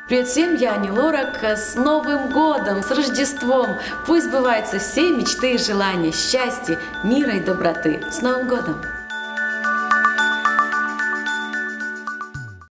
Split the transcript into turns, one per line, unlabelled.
Привет всем, я Ани Лорак. С Новым годом, с Рождеством! Пусть сбываются все мечты и желания, счастья, мира и доброты. С Новым годом!